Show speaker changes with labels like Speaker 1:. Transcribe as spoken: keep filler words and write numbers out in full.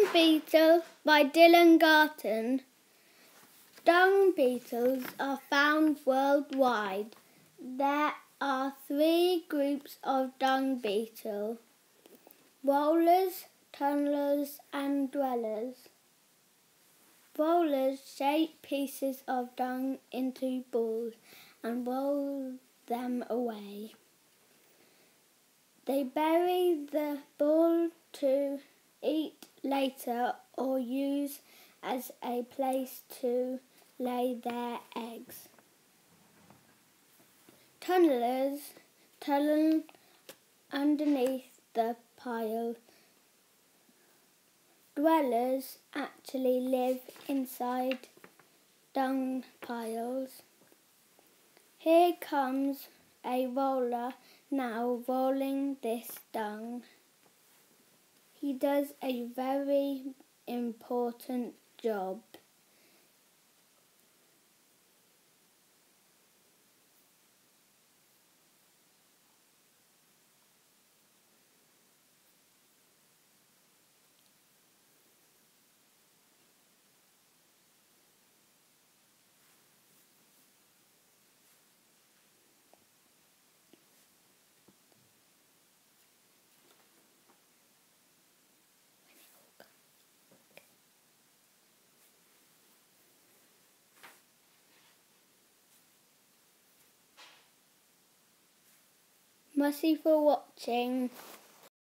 Speaker 1: Beetle by Dylan Garton. Dung beetles are found worldwide. There are three groups of dung beetle: rollers, tunnelers and dwellers. Rollers shape pieces of dung into balls and roll them away. They bury the ball to eat later or use as a place to lay their eggs. Tunnelers tunnel underneath the pile. Dwellers actually live inside dung piles. Here comes a roller now rolling this dung. He does a very important job. Merci for watching.